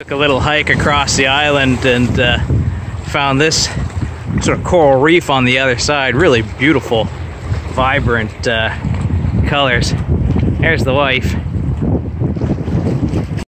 took a little hike across the island and found this sort of coral reef on the other side. Really beautiful, vibrant colors. There's the wife.